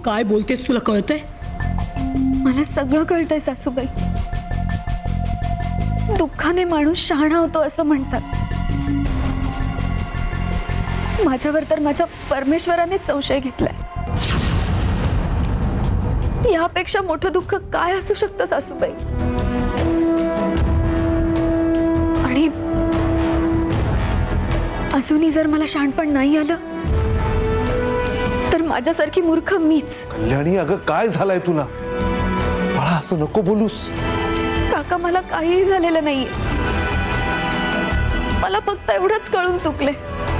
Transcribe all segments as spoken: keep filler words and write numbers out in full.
काय बोलतेस तुला कळतंय? मला सगळं कळतंय सासूबाई. दुःखाने माणूस शहाणा होतो असं म्हणतात. माझ्यावर तर माझ्या परमेश्वराने संशय घेतलाय. यापेक्षा मोठं दुःख काय असू शकतं सासूबाई? आणि अजूनही जर मला शहाणपण नाही आलं तर माझ्यासारखी मूर्ख मीच. कल्याणी, अगं काय झालंय तुला? बाळा, असं नको बोलूस. काका, मला काहीही झालेलं नाहीये. मला फक्त एवढंच कळून चुकले.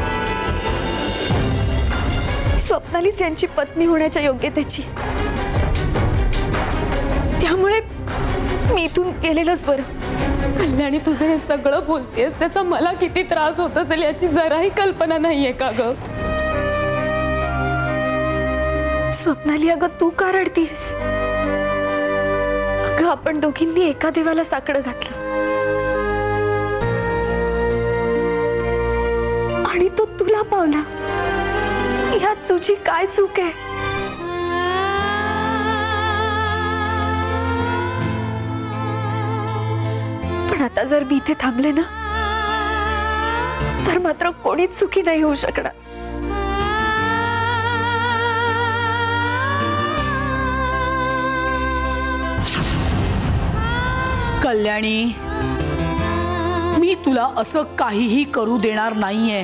स्वप्नालीच यांची पत्नी होण्याच्या योग्यतेची. त्यामुळे मी इथून गेलेलंच बरं. कल्याणी, तुझं हे सगळं बोलतेस त्याचा मला किती त्रास होत असेल याची जराही कल्पना नाहीये का ग? स्वप्नाली, अगं तू का रडतीयस? अगं आपण दोघींनी एका देवाला साकडं घातलं आणि तो तुला पावला. यात तुझी काय चूक आहे? पण आता जर मी इथे थांबले ना तर मात्र कोणीच सुखी नाही होऊ शकणार. कल्याणी, मी तुला असं काहीही करू देणार नाहीये.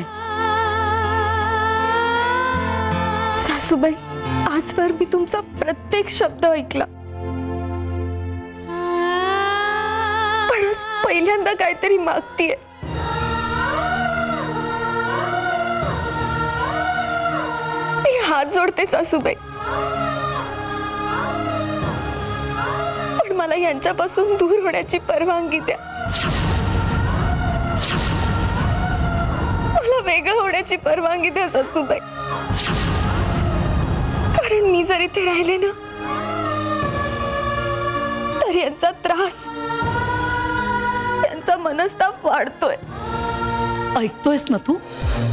सासूबाई, आजवर मी तुमचा प्रत्येक शब्द ऐकला, पण आज पहिल्यांदा काहीतरी मागतीये. मी हात जोडते सासूबाई, पण मला यांच्यापासून दूर होण्याची परवानगी द्या. मला वेगळं होण्याची परवानगी द्या सासूबाई. कारण मी जर इथे राहिले ना तर यांचा त्रास, यांचा मनस्ताप वाढतोय. ऐकतोयस ना तू?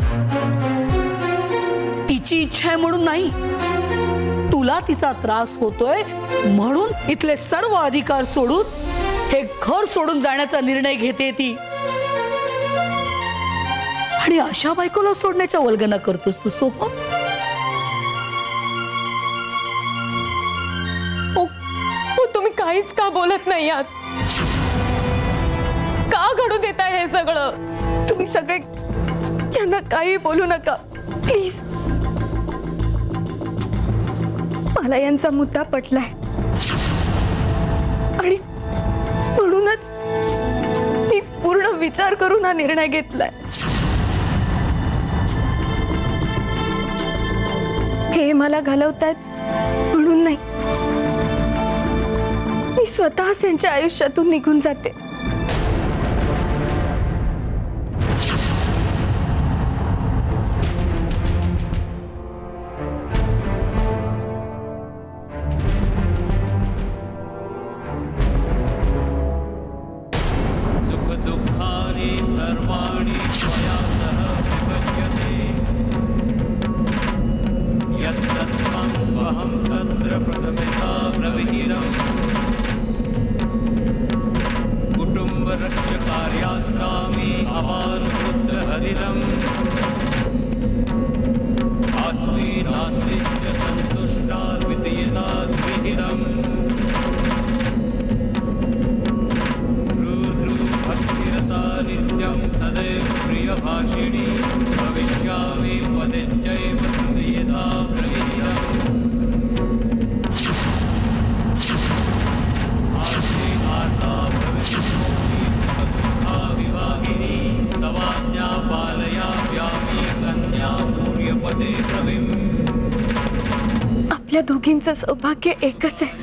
तिची इच्छा आहे म्हणून नाही, तुला तिचा त्रास होतोय म्हणून इथले सर्व अधिकार सोडून हे घर सोडून जाण्याचा निर्णय घेते ती. आणि अशा बायकोला सोडण्याच्या वल्गना करतोस तू सोहम? तुम्ही काहीच का बोलत नाही आहात? का घडू देताय हे सगळं? तुम्ही सगळे यांना काही बोलू नका प्लीज. मला यांचा मुद्दा पटलाय आणि म्हणूनच मी पूर्ण विचार करून हा निर्णय घेतलाय. हे मला घालवतायत म्हणून नाही, मी स्वतःच त्यांच्या आयुष्यातून निघून जाते. आपल्या दोघींचं सौभाग्य एकच आहे.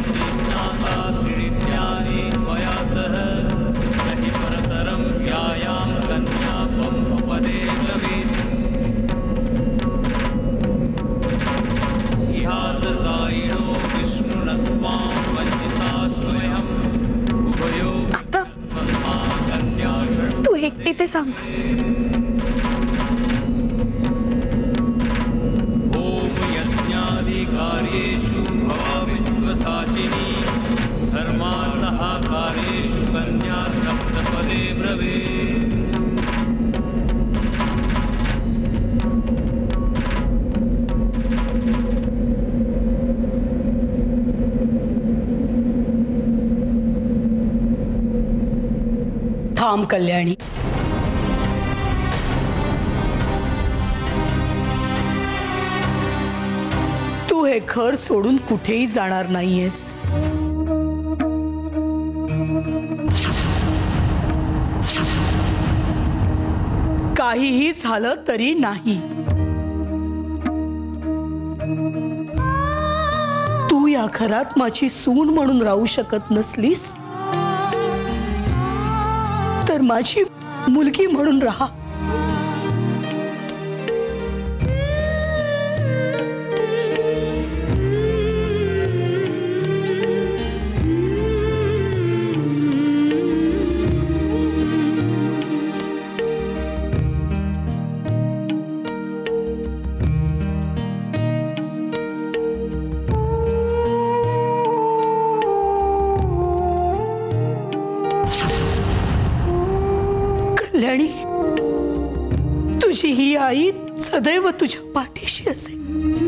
आता तू एकटी ते सांग. ओम यज्ञाधिकार्येषु थांब कल्याणी. तू हे घर सोडून कुठेही जाणार नाहीयेस. काहीही झालं तरी नाही. तू या घरात माझी सून म्हणून राहू शकत नसलीस तर माझी मुलगी म्हणून राहा. कल्याणी, तुझी ही आई सदैव तुझ्या पाठीशी असेल.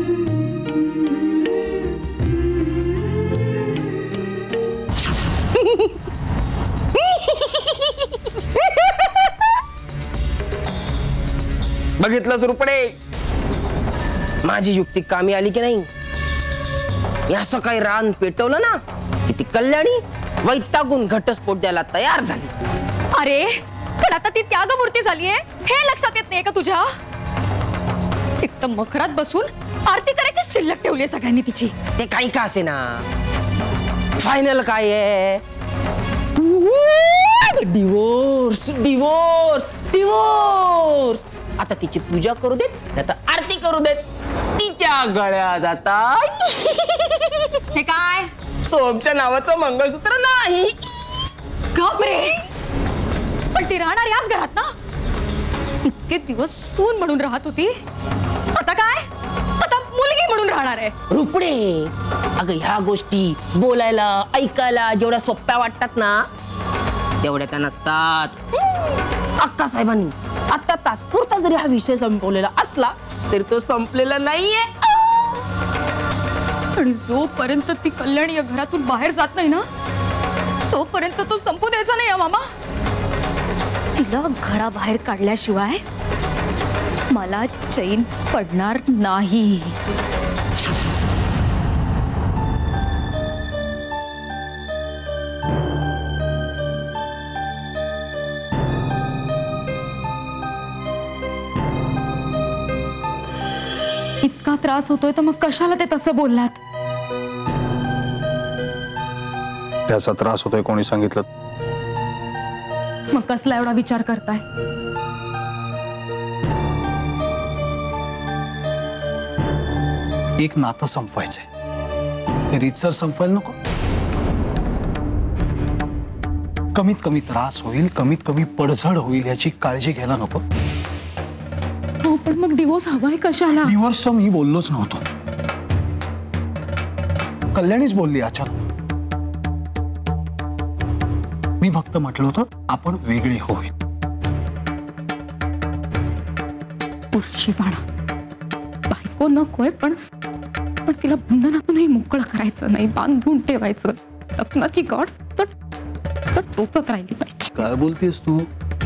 बघितलंच रुपडे, माझी युक्ती कामी आली की नाही. या सकाळी रान पेटवलं ना की ती कल्याणी वैतागून घटस्फोट द्यायला तयार झाली. अरे पण आता ती त्यागमूर्ती झालीये हे लक्षात येत नाही का तुझ्या? एकदम मखरात बसून आरती करायची शिल्लक ठेवली सगळ्यांनी तिची. ते काही का असे ना, फायनल काय आहे? Divorce divorce divorce. आता तिची पूजा करू देत, आता आरती करू देत. तिच्या गळ्यात आता हे काय? सोमच्या नावाचं मंगळसूत्र नाही. घाबरे, पण ती राहणार याच घरात ना. इतके दिवस सून म्हणून राहत होती, आता काय? आता मुलगी म्हणून राहणार आहे. रुपडे, अगं ह्या गोष्टी बोलायला ऐकायला जेवढ्या सोप्या वाटतात ना तेवढ्या त्या नसतात. अक्का साहेबांनी आता तात्पुरता जरी हा विषय संपवलेला असला तरी तो संपलेला नाहीये. आणि जोपर्यंत ती कल्याणी या घरातून बाहेर जात नाही ना तोपर्यंत तो संपू द्यायचा नाही मामा. तिला घराबाहेर काढल्याशिवाय मला चैन पडणार नाही. इतका त्रास होतोय तर मग कशाला ते तसं बोललात? त्याचा त्रास होतोय कोणी सांगितलं? मग कसला एवढा विचार करताय? एक नातं संपवायचंय, ते रीतसर संपवायला नको. कमीत कमी त्रास होईल, कमीत कमी पडझड होईल याची काळजी घ्यायला नको. हो पण मग डिवोर्स हवाय कशाला? डिवोर्सचं मी बोललोच नव्हतो, कल्याणीच बोलली अचानक. मी फक्त म्हटलं होतं आपण वेगळे होऊया. उर्शीपणा. बायको नकोय पण पण तिला बंधनातूनही मोकळं करायचं नाही, बांधून ठेवायचं. लग्नाची गाठ तर टोचत राहिली पाहिजे. काय बोलतेस तू?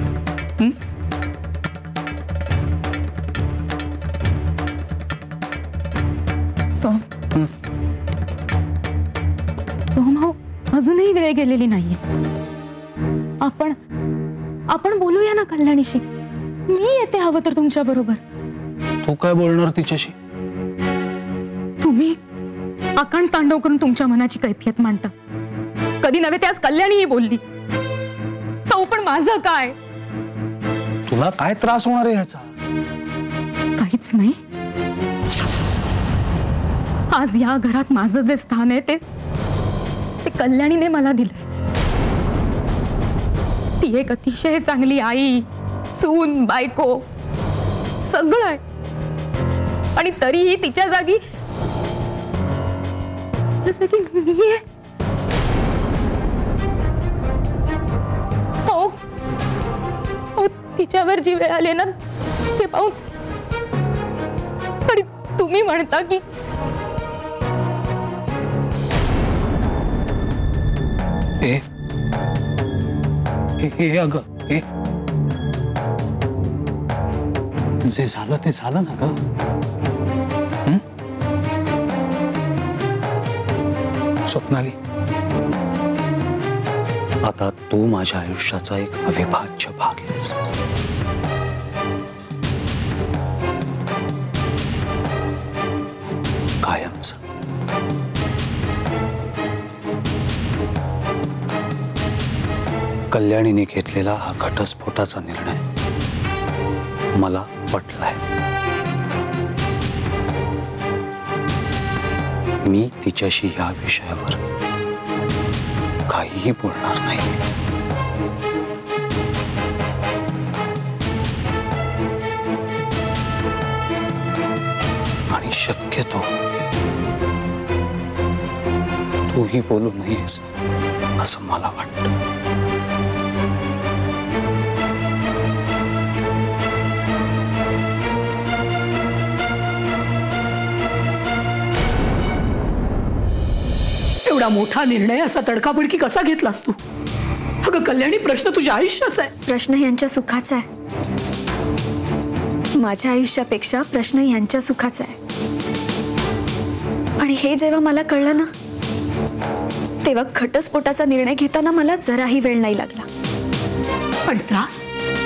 सोमभाऊ, अजूनही वेळ गेलेली नाहीये. आपण आपण बोलूया ना कल्याणीशी. मी येते हवं तर तुमच्या बरोबर. तू काय बोलणार तिच्याशी? तुम्ही आकांड तांडव करून तुमच्या मनाची कैफियत मांडता. कधी नव्हे ते आज कल्याणीही बोलली. तो पण माझं काय? तुला काय त्रास होणार आहे ह्याचा? काहीच नाही. आज या घरात माझं जे स्थान आहे ते ते कल्याणीने मला दिलं. ती एक अतिशय चांगली आई, सून, बायको सगळं आहे. आणि तरीही तिच्या जागी जसं की मी आहे. हो हो तिच्यावर जी वेळ आली ना ते पाहून आणि तुम्ही म्हणता की ए, ए, ए, अगं ए, जे झालं ते झालं ना ग. हं? स्वप्नाली, आता तू माझ्या आयुष्याचा एक अविभाज्य भाग आहेस. कायमच. कल्याणीने घेतलेला हा घटस्फोटाचा निर्णय मला पटलाय. मी तिच्याशी या विषयावर काहीही बोलणार नाही. आणि शक्यतो तूही बोलू नयेस असं मला वाटतं. एवढा मोठा निर्णय असा तडकाफडकी कसा घेतलास तू? अगं कल्याणी, प्रश्न तुझ्या आयुष्याचा आहे. प्रश्न यांच्या सुखाचा आहे. माझ्या आयुष्यापेक्षा प्रश्न यांच्या सुखाचा आहे. आणि हे जेव्हा मला कळलं ना, तेव्हा घटस्फोटाचा निर्णय घेताना मला जराही वेळ नाही लागला. पण त्रास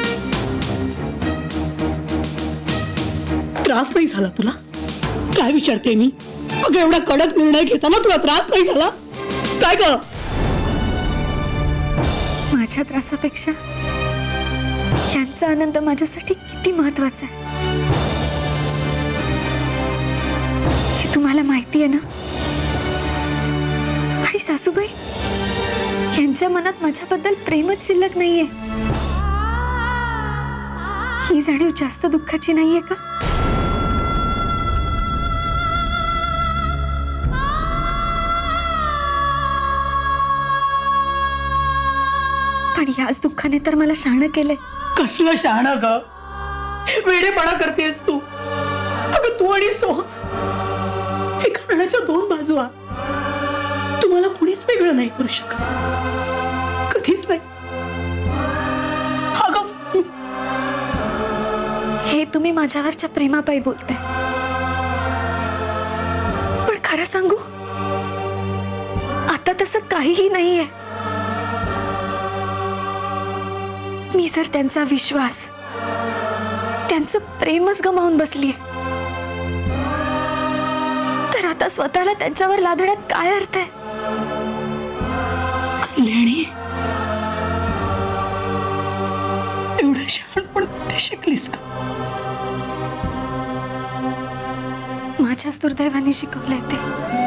त्रास नाही झाला तुला? काय विचारते मी? अगं एवढा कडक निर्णय घेताना तुला त्रास नाही झाला? काय ग? माझ्या त्रासापेक्षा यांचा आनंद माझ्यासाठी किती महत्वाचा आहे हे तुम्हाला माहिती आहे ना. आणि सासूबाई, यांच्या मनात माझ्याबद्दल प्रेमच शिल्लक नाहीये. ही जाणीव जास्त दुःखाची नाहीये का? आणि याच दुःखाने तर मला शहाणं केलंय. कसलं शहाणं ग? वेडेपणा करतेस तू. अगं तू आणि सोहा एका नाण्याच्या दोन बाजू आहात. तुम्हाला कुणीच वेगळं नाही करू शकत, कधीच नाही. अगं हे तुम्ही माझ्यावरच्या प्रेमापायी बोलताय, पण खरं सांगू, आता तसं काहीही नाहीये. मी जर त्यांचा विश्वास, त्यांचं प्रेमच गमावून बसलीये, तर आता स्वतःला त्यांच्यावर लादण्यात काय अर्थ आहे? कल्याणी, एवढं शहाणपण कुठे शिकलीस का? माझ्याच दुर्दैवाने शिकवलंय ते.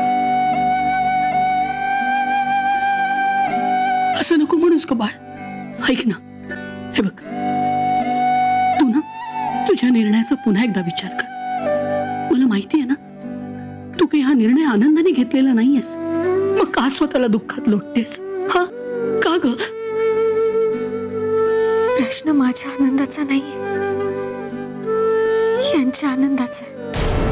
असं नको म्हणूस का बाळ. ऐक ना, हे बघ, तू ना तुझ्या निर्णयाचा पुन्हा एकदा विचार कर. मला माहिती आहे ना, तू काही हा निर्णय आनंदाने घेतलेला नाहीयेस. मग का स्वतःला दुःखात लोटतेस? हा का ग? प्रश्न माझ्या आनंदाचा नाहीये, यांच्या आनंदाचा आहे.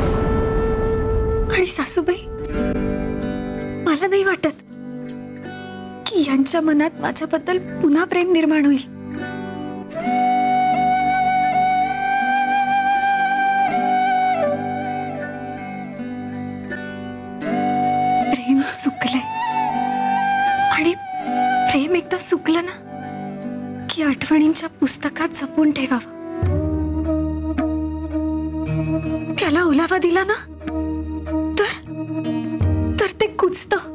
आणि सासूबाई, मला नाही वाटत की यांच्या मनात माझ्याबद्दल पुन्हा प्रेम निर्माण होईल. प्रेम सुकले, आणि प्रेम एकदा सुकलं ना की आठवणींच्या पुस्तकात जपून ठेवावं. त्याला ओलावा दिला ना तर तर ते कुचतं,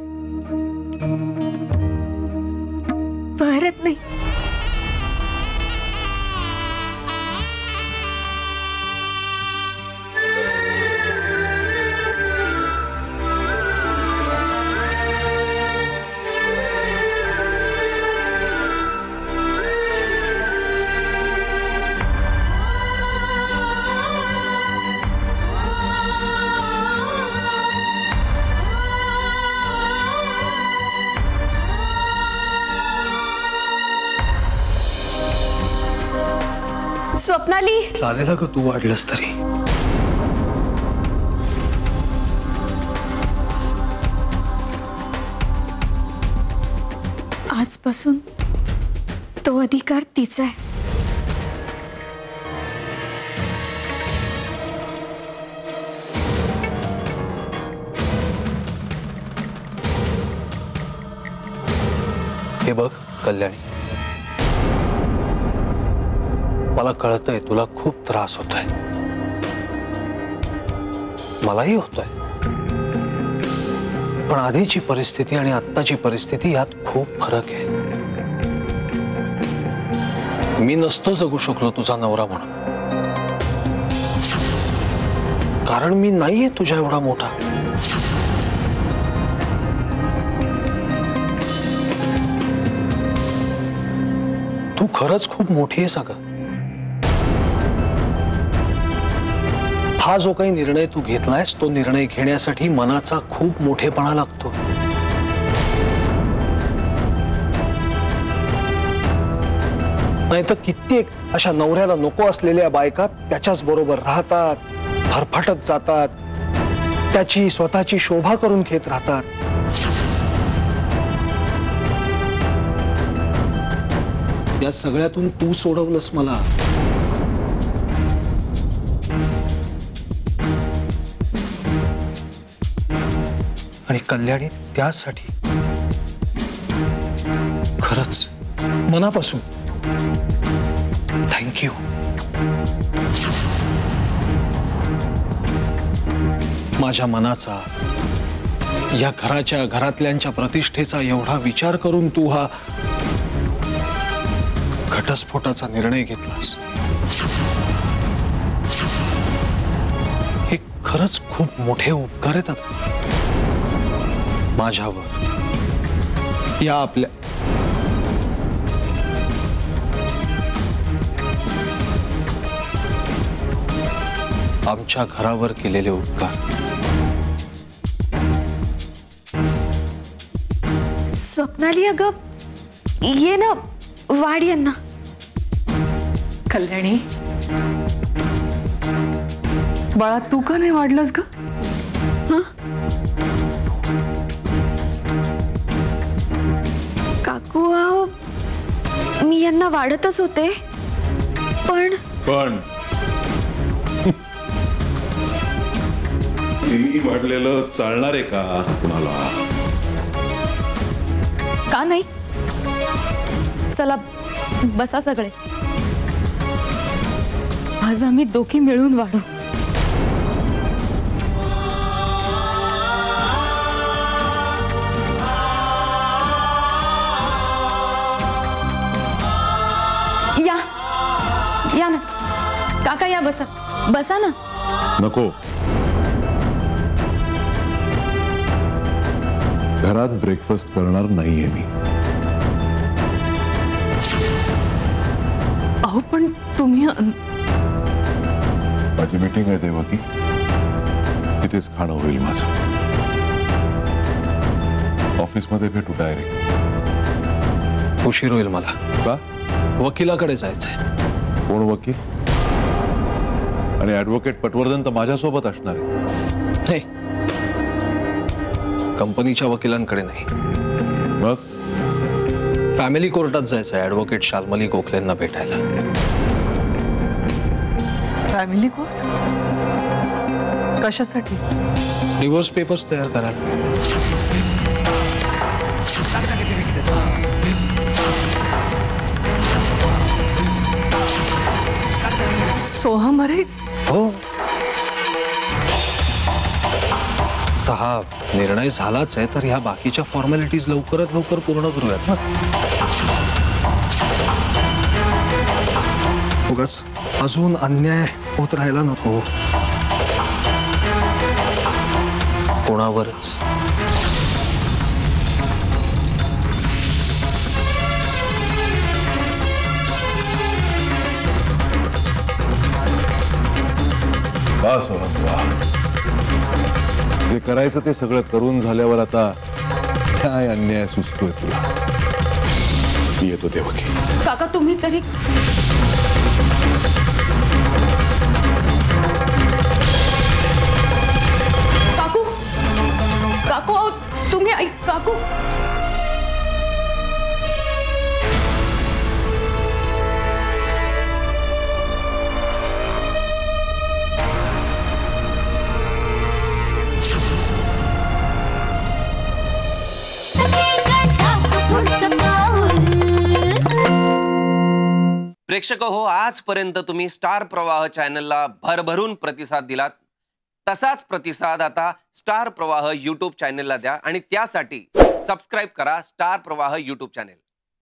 बहरत नाही. स्वप्नाली, चालेल का तू वाढलंस तरी? आजपासून तो अधिकार तिचा आहे. हे बघ कल्याणी, मला कळतंय तुला खूप त्रास होतोय, मलाही होतोय, पण आधीची परिस्थिती आणि आत्ताची परिस्थिती यात खूप फरक आहे. मी नसतो जगू शकलो तुझा नवरा म्हणून, कारण मी नाहीये तुझ्या एवढा मोठा. तू खरंच खूप मोठी आहेस अगं. हा जो काही निर्णय तू घेतलायस तो निर्णय घेण्यासाठी मनाचा खूप मोठेपणा लागतो. नाही तर कित्येक अशा नवऱ्याला नको असलेल्या बायका त्याच्याच बरोबर राहतात, फरफटत जातात, त्याची स्वतःची शोभा करून घेत राहतात. या सगळ्यातून तू सोडवलंस मला. आणि कल्याणी, त्यासाठी खरंच मनापासून थँक्यू. माझ्या मनाचा, या घराच्या घरातल्यांच्या प्रतिष्ठेचा एवढा विचार करून तू हा घटस्फोटाचा निर्णय घेतलास, हे खरंच खूप मोठे उपकार आहेत माझ्यावर. या आपल्या आमच्या घरावर केलेले उपकार. स्वप्नाली, अगं ये ना, वाढ यांना. कल्याणी, बाळा तू का नाही वाढलंस ग? काकू, अहो मी यांना वाढतच होते, पण पण मी वाढलेलं चालणार आहे का कुणाला? का नाही? चला बसा सगळे, आज आम्ही दोघी मिळून वाढू. या या ना काका, या बसा बसा ना. नको, घरात ब्रेकफास्ट करणार नाहीये मी. अहो पण तुम्ही माझी मीटिंग आहे तेव्हा की तिथेच खाणं होईल माझं. ऑफिसमध्ये भेटू डायरेक्ट. उशीर होईल मला. का? वकिलाकडे जायचंय. कोण वकील? आणि ऍडव्होकेट पटवर्धन तर माझ्यासोबत असणार आहे. नाही, कंपनीच्या वकिलांकडे नाही, मग फॅमिली कोर्टात जायचं आहे ऍडव्होकेट शाल्मली गोखलेंना भेटायला. फॅमिली कोर्ट कशासाठी? डिवोर्स पेपर्स तयार करायला. सोहम, अरे हो, तर हा निर्णय झालाच आहे, तर ह्या बाकीच्या फॉर्मॅलिटीज लवकरात लवकर पूर्ण करूयात ना. उगाच अजून अन्याय होत राहायला नको कोणावरच. बस जे करायचं ते सगळं करून झाल्यावर आता काय अन्याय सुचतोय तुला? मी येतो तेव्हा की. काका तुम्ही तरी काकू काकू अहो, तुम्ही ऐक काकू. What's up now? प्रेक्षक हो, आजपर्यंत तुम्ही स्टार प्रवाह चॅनलला भरभरून प्रतिसाद दिलात. तसाच प्रतिसाद आता स्टार प्रवाह यूट्यूब चॅनलला द्या आणि त्यासाठी सबस्क्राईब करा स्टार प्रवाह यूट्यूब चॅनल.